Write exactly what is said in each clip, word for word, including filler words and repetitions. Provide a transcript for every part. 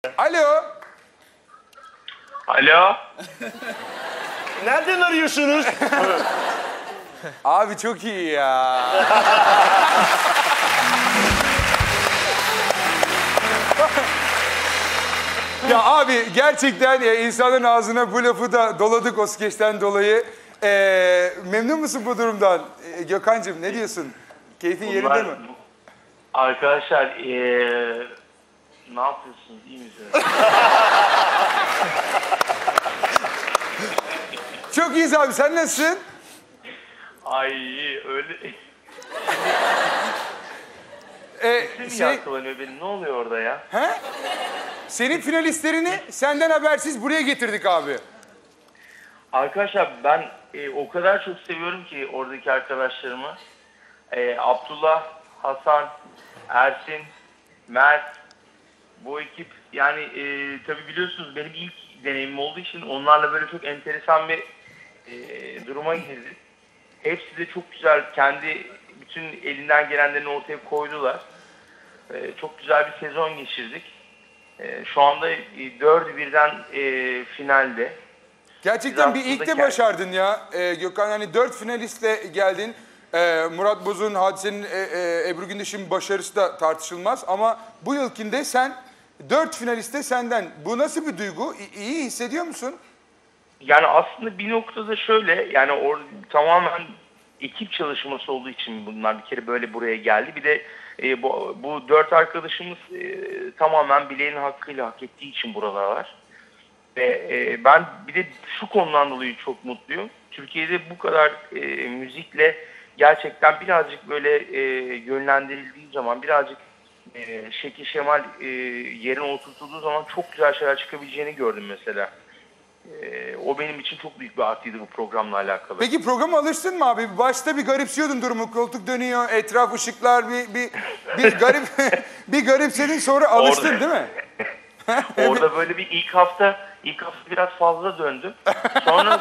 Alo. Alo. Nereden arıyorsunuz? Abi çok iyi ya. Ya abi gerçekten e, insanların ağzına bu lafı da doladık o skeçten dolayı. E, memnun musun bu durumdan? E, Gökhan'cığım ne diyorsun? Keyfin yerinde Bunlar- mi? Arkadaşlar ee, ne yapıyorsunuz? İyi misiniz? Çok iyiyiz abi, sen nasılsın? Ay öyle. E, Kim şey, yankılanıyor benim? Ne oluyor orada ya? he? Senin finalistlerini senden habersiz buraya getirdik abi. Arkadaşlar ben e, o kadar çok seviyorum ki oradaki arkadaşlarımı. E, Abdullah, Hasan, Ersin, Mert, bu ekip yani e, tabii biliyorsunuz benim ilk deneyimim olduğu için onlarla böyle çok enteresan bir e, duruma girdik. Hepsi de çok güzel kendi bütün elinden gelenlerini ortaya koydular. E, çok güzel bir sezon geçirdik. E, şu anda e, dördü birden e, finalde. Gerçekten Biz bir ilk de aslında başardın ya e, Gökhan. Yani dört finalistle geldin. E, Murat Boz'un, Hadise'nin, e, e, Ebru Gündeş'in başarısı da tartışılmaz. Ama bu yılkinde sen dört finaliste senden. Bu nasıl bir duygu? İ- iyi hissediyor musun? Yani aslında bir noktada şöyle, yani orada tamamen ekip çalışması olduğu için bunlar bir kere böyle buraya geldi. Bir de e, bu, bu dört arkadaşımız e, tamamen bileğin hakkıyla hak ettiği için buralar. Ve e, ben bir de şu konudan dolayı çok mutluyum. Türkiye'de bu kadar e, müzikle gerçekten birazcık böyle e, yönlendirildiği zaman, birazcık e, şekil şemal e, yerine oturtulduğu zaman çok güzel şeyler çıkabileceğini gördüm mesela. Ee, o benim için çok büyük bir artıydı bu programla alakalı. Peki programa alıştın mı abi? Başta bir garipsiyordun durumu. Koltuk dönüyor, etraf ışıklar, bir bir bir garip bir garipsedin, sonra alıştın Orada- değil mi? Orada böyle bir ilk hafta ilk hafta biraz fazla döndüm. Sonra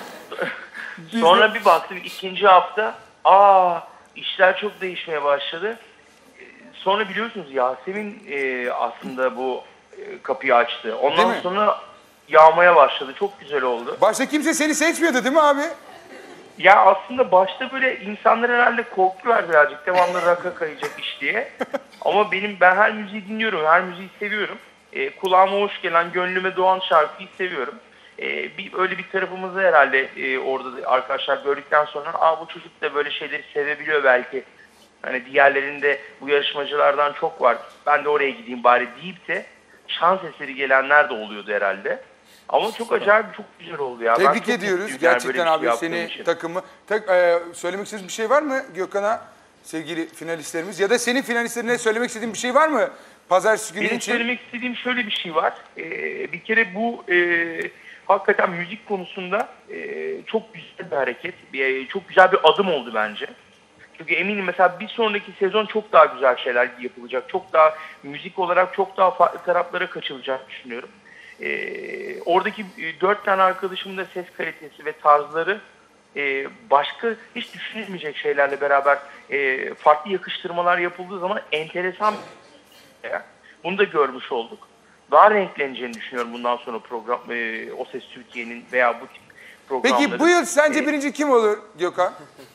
sonra bir baktım ikinci hafta aa işler çok değişmeye başladı. Ee, Sonra biliyorsunuz Yasemin e, aslında bu e, kapıyı açtı. Değil Ondan mi? sonra yağmaya başladı. Çok güzel oldu. Başta kimse seni seçmiyordu değil mi abi? Ya aslında başta böyle insanlar herhalde korkuyorlar birazcık devamlı rock'a kayacak iş diye. Ama benim ben her müziği dinliyorum, her müziği seviyorum. E, kulağıma hoş gelen, gönlüme doğan şarkıyı seviyorum. E, bir öyle bir tarafımızı herhalde e, orada da arkadaşlar gördükten sonra, aa bu çocuk da böyle şeyleri sevebiliyor belki. Hani diğerlerinde bu yarışmacılardan çok var. Ben de oraya gideyim bari deyip de şans eseri gelenler de oluyordu herhalde. Ama çok acayip, çok güzel oldu ya. Ben Tebrik çok ediyoruz mutluyum yani gerçekten böyle bir şey abi yaptığım seni, için. takımı. Tak, e, söylemek istediğiniz bir şey var mı Gökhan'a, sevgili finalistlerimiz? Ya da senin finalistlerine söylemek istediğin bir şey var mı Pazartesi günü Benim için? söylemek istediğim şöyle bir şey var. Ee, bir kere bu e, hakikaten müzik konusunda e, çok güzel bir hareket. Bir, çok güzel bir adım oldu bence. Çünkü eminim mesela bir sonraki sezon çok daha güzel şeyler yapılacak. Çok daha müzik olarak çok daha farklı taraflara kaçılacak düşünüyorum. Ee, oradaki e, dört tane arkadaşımın da ses kalitesi ve tarzları e, başka hiç düşünülmeyecek şeylerle beraber e, farklı yakıştırmalar yapıldığı zaman enteresan bir şey. Bunu da görmüş olduk. Daha renkleneceğini düşünüyorum bundan sonra program e, O Ses Türkiye'nin veya bu tip programların. Peki bu yıl sence E, birinci kim olur Gökhan?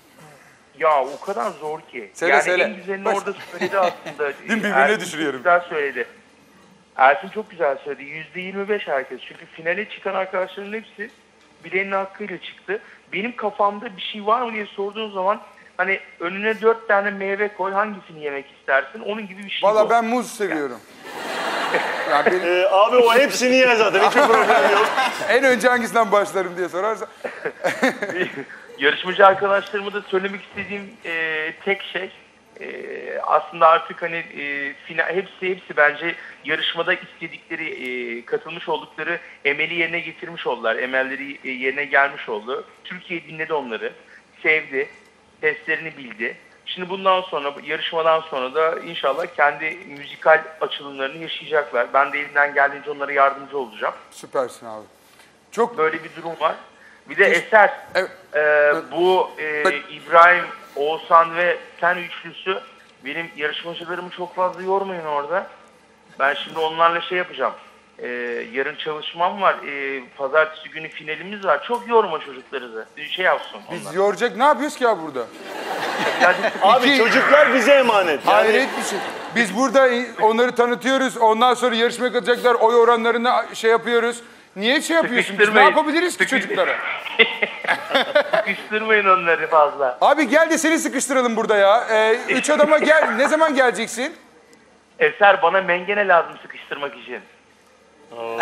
Ya o kadar zor ki. Söyle, yani söyle. en güzelini Baş- orada söyledi aslında. birbirine Ersin düşürüyorum. Çok güzel söyledi. Ersin çok güzel söyledi. yüzde yirmi beş herkes. Çünkü finale çıkan arkadaşların hepsi bileğinin hakkıyla çıktı. Benim kafamda bir şey var mı diye sorduğun zaman hani önüne dört tane meyve koy, hangisini yemek istersin? Onun gibi bir şey Valla bu. ben muz seviyorum. Yani benim Ee, abi o hepsini yer zaten. Hiçbir problem yok. en önce hangisinden başlarım diye sorarsan. Yarışmacı arkadaşlarıma da söylemek istediğim e, tek şey e, aslında artık hani e, final, hepsi hepsi bence yarışmada istedikleri, e, katılmış oldukları emeli yerine getirmiş oldular. Emelleri e, yerine gelmiş oldu. Türkiye dinledi onları, sevdi, seslerini bildi. Şimdi bundan sonra, yarışmadan sonra da inşallah kendi müzikal açılımlarını yaşayacaklar. Ben de elimden geldiğince onlara yardımcı olacağım. Süpersin abi. Çok Böyle bir durum var. Bir de Eser, Evet. e, bu e, Evet. İbrahim, Oğuzhan ve sen üçlüsü benim yarışmacılarımı çok fazla yormayın orada. Ben şimdi onlarla şey yapacağım. Ee, yarın çalışmam var. Ee, pazartesi günü finalimiz var. Çok yorma çocuklarınızı. Şey yapsın onlar. Biz yoracak ne yapıyoruz ki abi burada? Birazcık Abi İki- çocuklar bize emanet. Yani Hayret bir şey. Biz burada onları tanıtıyoruz. Ondan sonra yarışmaya katacaklar. Oy oranlarını şey yapıyoruz. Niye şey yapıyorsun? Biz ne Sıkıştırmayın. yapabiliriz ki Sıkış- çocuklara? sıkıştırmayın onları fazla. Abi gel de seni sıkıştıralım burada ya. Ee, üç adama gel. Ne zaman geleceksin? Eser bana mengene lazım sıkıştırmak için. Oo.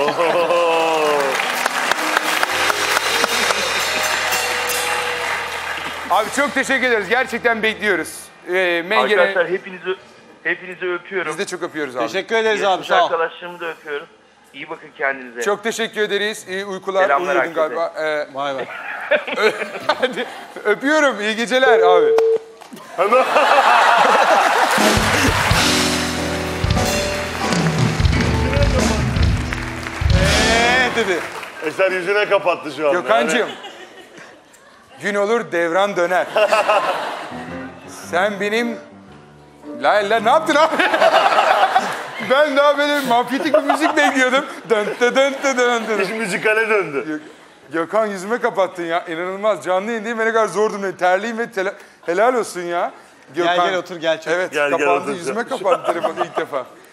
Abi çok teşekkür ederiz. Gerçekten bekliyoruz. Ee, Mengene... Arkadaşlar hepinizi hepinizi öpüyorum. Biz de çok öpüyoruz abi. Teşekkür ederiz abi, Yarışmacı sağ ol. arkadaşlarımı da öpüyorum. İyi bakın kendinize. Çok teşekkür ederiz. İyi uykular. Selamlar Uyuyordun herkese. galiba. Ee, Vay be. hadi öpüyorum. İyi geceler abi. Eee dedi. Eser yüzüne kapattı şu anda. Gökhan'cığım. Gün olur devran döner. Sen benim... La la ne yaptın abi? Ben daha böyle mafyatik bir müzik bekliyordum. Dön dön dön dön dön. Yani iş müzikale döndü. Gökhan yüzüme kapattın ya. İnanılmaz. Canlı yayın değil mi? Ne kadar zordum ben. Terliyim ve tele- helal olsun ya. Gel gel otur gel çek. Evet Gel, gel kapandı. otur. Yüzüme kapandı telefonu ilk defa.